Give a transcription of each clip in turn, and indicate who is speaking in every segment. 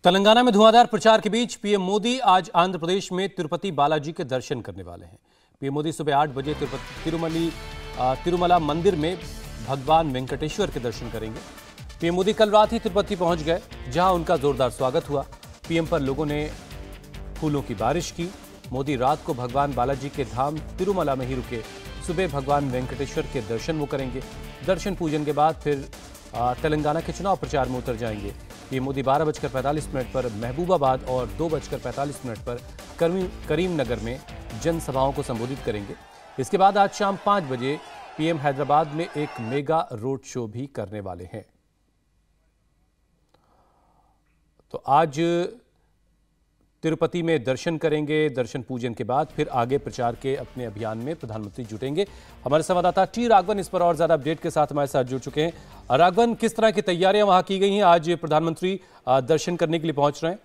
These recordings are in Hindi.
Speaker 1: तेलंगाना में धुआंधार प्रचार के बीच पीएम मोदी आज आंध्र प्रदेश में तिरुपति बालाजी के दर्शन करने वाले हैं। पीएम मोदी सुबह 8 बजे तिरुमला मंदिर में भगवान वेंकटेश्वर के दर्शन करेंगे। पीएम मोदी कल रात ही तिरुपति पहुंच गए, जहां उनका जोरदार स्वागत हुआ। पीएम पर लोगों ने फूलों की बारिश की। मोदी रात को भगवान बालाजी के धाम तिरुमला में ही रुके। सुबह भगवान वेंकटेश्वर के दर्शन वो करेंगे। दर्शन पूजन के बाद फिर तेलंगाना के चुनाव प्रचार में उतर जाएंगे। पीएम मोदी 12:45 पर महबूबाबाद और 2:45 पर करीमनगर में जनसभाओं को संबोधित करेंगे। इसके बाद आज शाम 5 बजे पीएम हैदराबाद में एक मेगा रोड शो भी करने वाले हैं। तो आज तिरुपति में दर्शन करेंगे। दर्शन पूजन के बाद फिर आगे प्रचार के अपने अभियान में प्रधानमंत्री जुटेंगे। हमारे संवाददाता टी राघवन इस पर और ज्यादा अपडेट के साथ हमारे साथ जुड़ चुके हैं। राघवन, किस तरह की तैयारियां वहां की गई हैं? आज प्रधानमंत्री दर्शन करने के लिए पहुंच रहे हैं।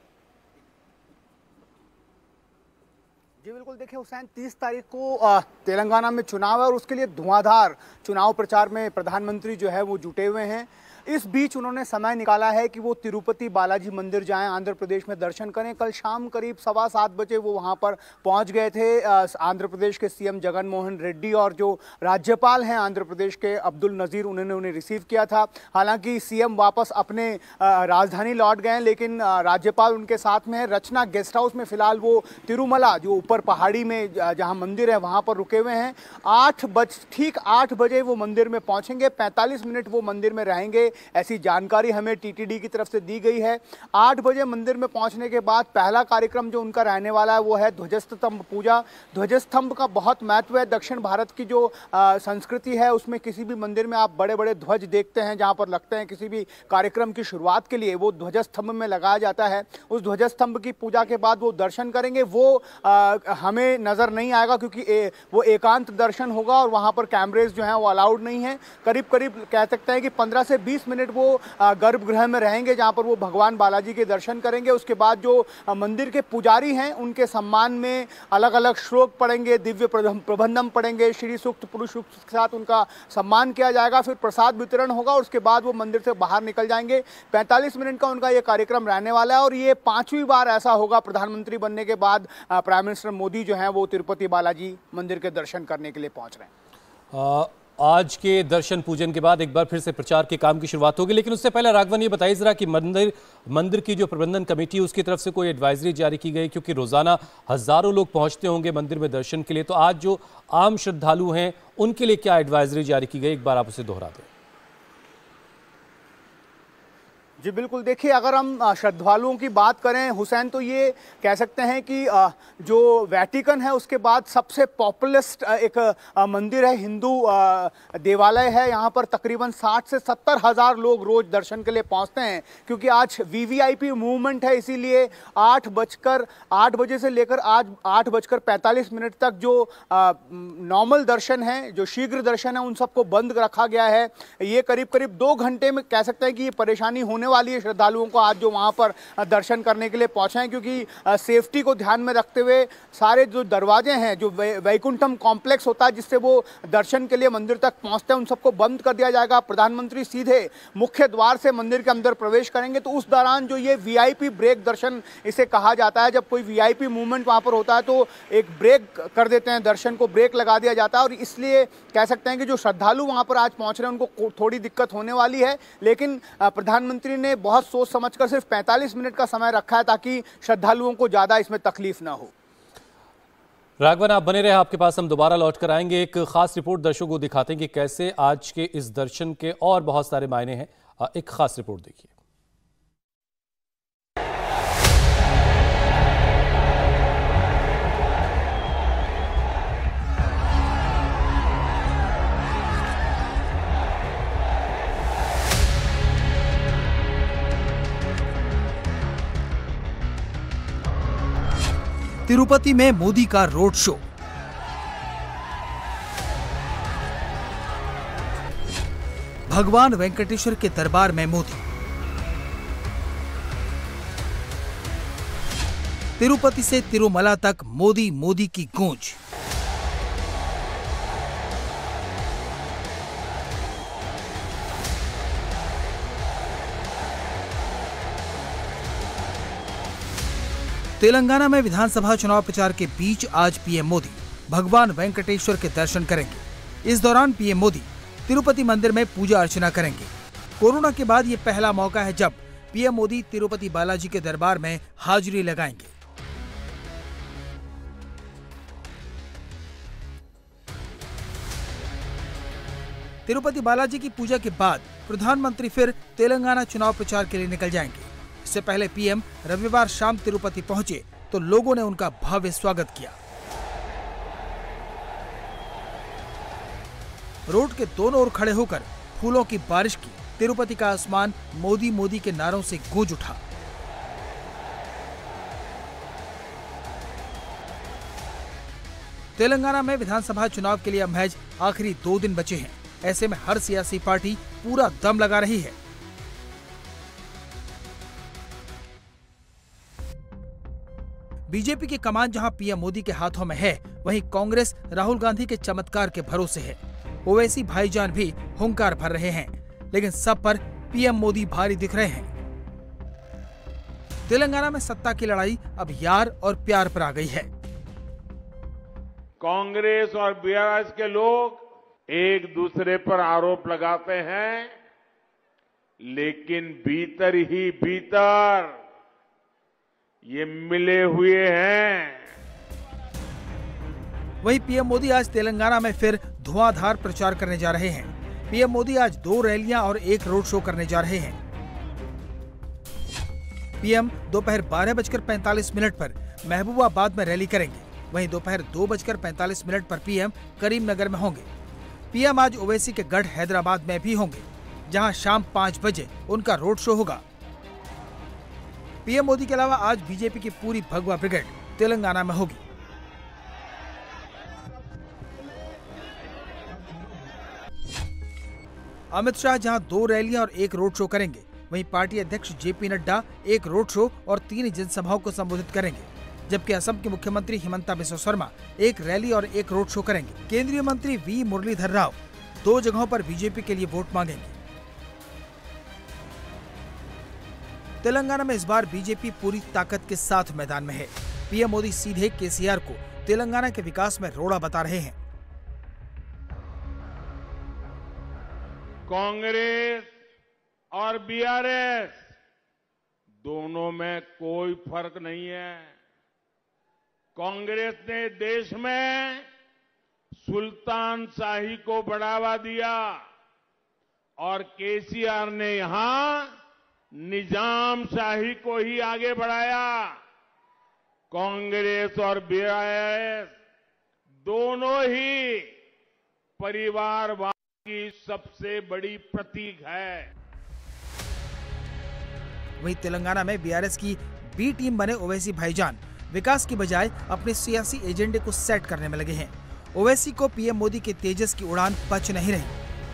Speaker 2: जी बिल्कुल, देखिए हुसैन, 30 तारीख को तेलंगाना में चुनाव है और उसके लिए धुआंधार चुनाव प्रचार में प्रधानमंत्री जो है वो जुटे हुए हैं। इस बीच उन्होंने समय निकाला है कि वो तिरुपति बालाजी मंदिर जाएं, आंध्र प्रदेश में दर्शन करें। कल शाम करीब 7:15 बजे वो वहां पर पहुंच गए थे। आंध्र प्रदेश के सीएम जगन मोहन रेड्डी और जो राज्यपाल हैं आंध्र प्रदेश के अब्दुल नज़ीर, उन्होंने उन्हें रिसीव किया था। हालांकि सीएम वापस अपने राजधानी लौट गए, लेकिन राज्यपाल उनके साथ में है। रचना गेस्ट हाउस में फिलहाल वो तिरुमला, जो ऊपर पहाड़ी में जहाँ मंदिर है, वहाँ पर रुके हुए हैं। ठीक 8 बजे वो मंदिर में पहुँचेंगे। 45 मिनट वो मंदिर में रहेंगे, ऐसी जानकारी हमें टीटीडी की तरफ से दी गई है। 8 बजे मंदिर में पहुंचने के बाद पहला कार्यक्रम जो उनका रहने वाला है वो है ध्वजस्तंभ पूजा। ध्वजस्तंभ का बहुत महत्व है। दक्षिण भारत की जो संस्कृति है उसमें किसी भी मंदिर में आप बड़े बड़े ध्वज देखते हैं, जहां पर लगते हैं किसी भी कार्यक्रम की शुरुआत के लिए वो ध्वजस्तंभ में लगाया जाता है। उस ध्वजस्तंभ की पूजा के बाद वो दर्शन करेंगे। वो हमें नजर नहीं आएगा क्योंकि वो एकांत दर्शन होगा और वहां पर कैमरेज जो हैं वो अलाउड नहीं है। करीब करीब कह सकते हैं कि 15 से 20 मिनट वो गर्भगृह में रहेंगे, जहां पर वो भगवान बालाजी के दर्शन करेंगे। उसके बाद जो मंदिर के पुजारी हैं उनके सम्मान में अलग अलग श्लोक पढ़ेंगे, दिव्य प्रबंधम पढ़ेंगे, श्री सूक्त, पुरुष सूक्त के साथ उनका सम्मान किया जाएगा। फिर प्रसाद वितरण होगा और उसके बाद वो मंदिर से बाहर निकल जाएंगे। 45 मिनट का उनका ये कार्यक्रम रहने वाला है और ये 5वीं बार ऐसा होगा प्रधानमंत्री बनने के बाद प्राइम मिनिस्टर मोदी जो है वो तिरुपति बालाजी मंदिर के दर्शन करने के लिए पहुंच रहे हैं।
Speaker 1: आज के दर्शन पूजन के बाद एक बार फिर से प्रचार के काम की शुरुआत होगी, लेकिन उससे पहले राघवन ये बताइए जरा कि मंदिर की जो प्रबंधन कमेटी है उसकी तरफ से कोई एडवाइजरी जारी की गई, क्योंकि रोजाना हजारों लोग पहुंचते होंगे मंदिर में दर्शन के लिए। तो आज जो आम श्रद्धालु हैं उनके लिए क्या एडवाइजरी जारी की गई, एक बार आप उसे दोहरा दें।
Speaker 2: जी बिल्कुल, देखिए अगर हम श्रद्धालुओं की बात करें हुसैन, तो ये कह सकते हैं कि जो वेटिकन है उसके बाद सबसे पॉपुलस्ट एक मंदिर है, हिंदू देवालय है। यहाँ पर तकरीबन 60 से 70 हज़ार लोग रोज दर्शन के लिए पहुँचते हैं, क्योंकि आज वीवीआईपी मूवमेंट है। इसीलिए 8 बजे से लेकर आज 8:45 तक जो नॉर्मल दर्शन है, जो शीघ्र दर्शन है, उन सबको बंद रखा गया है। ये करीब करीब 2 घंटे में कह सकते हैं कि ये परेशानी होने वाली है श्रद्धालुओं को आज जो वहां पर दर्शन करने के लिए पहुंचे हैं, क्योंकि सेफ्टी को ध्यान में रखते हुए सारे जो दरवाजे हैं, जो वैकुंठम कॉम्प्लेक्स होता है जिससे वो दर्शन के लिए मंदिर तक पहुंचते हैं, उन सबको बंद कर दिया जाएगा। प्रधानमंत्री सीधे मुख्य द्वार से मंदिर के अंदर प्रवेश करेंगे। तो उस दौरान जो ये वीआईपी ब्रेक दर्शन इसे कहा जाता है, जब कोई वीआईपी मूवमेंट वहां पर होता है तो एक ब्रेक कर देते हैं, दर्शन को ब्रेक लगा दिया जाता है। और इसलिए कह सकते हैं कि जो श्रद्धालु वहां पर आज पहुंच रहे हैं उनको थोड़ी दिक्कत होने वाली है, लेकिन प्रधानमंत्री ने बहुत सोच समझकर सिर्फ 45 मिनट का समय रखा है ताकि श्रद्धालुओं को ज्यादा इसमें तकलीफ ना हो।
Speaker 1: राघवन, आप बने रहे, आपके पास हम दोबारा लौट कर आएंगे। एक खास रिपोर्ट दर्शकों को दिखाते हैं कि कैसे आज के इस दर्शन के और बहुत सारे मायने हैं। एक खास रिपोर्ट देखिए।
Speaker 3: तिरुपति में मोदी का रोड शो। भगवान वेंकटेश्वर के दरबार में मोदी। तिरुपति से तिरुमला तक मोदी की गूंज। तेलंगाना में विधानसभा चुनाव प्रचार के बीच आज पीएम मोदी भगवान वेंकटेश्वर के दर्शन करेंगे। इस दौरान पीएम मोदी तिरुपति मंदिर में पूजा अर्चना करेंगे। कोरोना के बाद ये पहला मौका है जब पीएम मोदी तिरुपति बालाजी के दरबार में हाजिरी लगाएंगे। तिरुपति बालाजी की पूजा के बाद प्रधानमंत्री फिर तेलंगाना चुनाव प्रचार के लिए निकल जाएंगे। इससे पहले पीएम रविवार शाम तिरुपति पहुंचे तो लोगों ने उनका भव्य स्वागत किया। रोड के दोनों ओर खड़े होकर फूलों की बारिश की। तिरुपति का आसमान मोदी मोदी के नारों से गूंज उठा। तेलंगाना में विधानसभा चुनाव के लिए अब महज आखिरी 2 दिन बचे हैं। ऐसे में हर सियासी पार्टी पूरा दम लगा रही है। बीजेपी की कमान जहां पीएम मोदी के हाथों में है, वहीं कांग्रेस राहुल गांधी के चमत्कार के भरोसे है। ओवैसी भाईजान भी हुंकार भर रहे हैं, लेकिन सब पर पीएम मोदी भारी दिख रहे हैं। तेलंगाना में सत्ता की लड़ाई अब यार और प्यार पर आ गई है।
Speaker 4: कांग्रेस और बीआरएस के लोग एक दूसरे पर आरोप लगाते हैं, लेकिन भीतर ही भीतर ये मिले हुए हैं।
Speaker 3: वहीं पीएम मोदी आज तेलंगाना में फिर धुआंधार प्रचार करने जा रहे हैं। पीएम मोदी आज 2 रैलियां और 1 रोड शो करने जा रहे हैं। पीएम दोपहर 12:45 पर महबूबाबाद में रैली करेंगे। वहीं दोपहर 2:45 पर पीएम करीमनगर में होंगे। पीएम आज ओवैसी के गढ़ हैदराबाद में भी होंगे, जहां शाम 5 बजे उनका रोड शो होगा। पीएम मोदी के अलावा आज बीजेपी की पूरी भगवा ब्रिगेड तेलंगाना में होगी। अमित शाह जहां 2 रैलियां और 1 रोड शो करेंगे, वहीं पार्टी अध्यक्ष जेपी नड्डा 1 रोड शो और 3 जनसभाओं को संबोधित करेंगे, जबकि असम के मुख्यमंत्री हिमंता बिस्वा शर्मा 1 रैली और 1 रोड शो करेंगे। केंद्रीय मंत्री वी मुरलीधर राव 2 जगहों पर बीजेपी के लिए वोट मांगेंगे। तेलंगाना में इस बार बीजेपी पूरी ताकत के साथ मैदान में है। पीएम मोदी सीधे केसीआर को तेलंगाना के विकास में रोड़ा बता रहे हैं।
Speaker 4: कांग्रेस और बीआरएस दोनों में कोई फर्क नहीं है। कांग्रेस ने देश में सुल्तान शाही को बढ़ावा दिया और केसीआर ने यहां निजाम शाही को ही आगे बढ़ाया। कांग्रेस और बीआरएस दोनों ही परिवारवाद की सबसे बड़ी प्रतीक है।
Speaker 3: वहीं तेलंगाना में बीआरएस की बी टीम बने ओवैसी भाईजान विकास की बजाय अपने सियासी एजेंडे को सेट करने में लगे हैं। ओवैसी को पीएम मोदी के तेजस की उड़ान पच नहीं रही।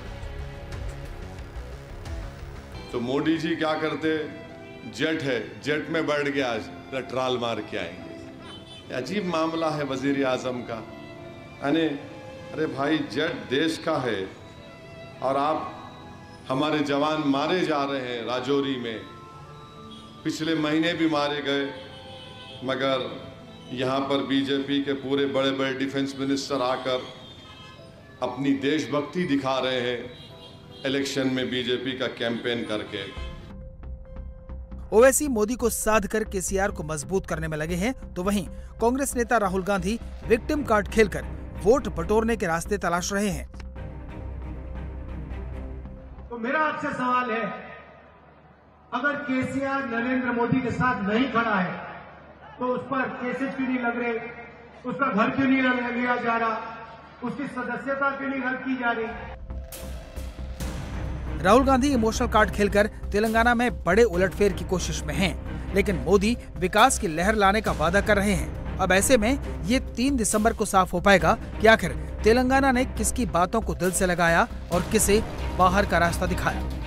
Speaker 5: तो मोदी जी क्या करते, जेट है, जेट में बैठ गया, आज ट्राल मार के आएंगे। अजीब मामला है वजीर आजम का। अरे भाई, जेट देश का है और आप हमारे जवान मारे जा रहे हैं। राजौरी में पिछले महीने भी मारे गए, मगर यहाँ पर बीजेपी के पूरे बड़े बड़े डिफेंस मिनिस्टर आकर अपनी देशभक्ति दिखा रहे हैं इलेक्शन में बीजेपी का कैंपेन करके।
Speaker 3: ओवैसी मोदी को साध कर केसीआर को मजबूत करने में लगे हैं, तो वहीं कांग्रेस नेता राहुल गांधी विक्टिम कार्ड खेलकर वोट बटोरने के रास्ते तलाश रहे हैं।
Speaker 6: तो मेरा आपसे सवाल है, अगर केसीआर नरेंद्र मोदी के साथ नहीं खड़ा है तो उस पर केसेस क्यों नहीं लग रहे, उसका घर क्यों नहीं लिया जा रहा, उसकी सदस्यता क्यों नहीं रद्द की जा रही?
Speaker 3: राहुल गांधी इमोशनल कार्ड खेलकर तेलंगाना में बड़े उलटफेर की कोशिश में हैं, लेकिन मोदी विकास की लहर लाने का वादा कर रहे हैं। अब ऐसे में ये 3 दिसंबर को साफ हो पाएगा कि आखिर तेलंगाना ने किसकी बातों को दिल से लगाया और किसे बाहर का रास्ता दिखाया।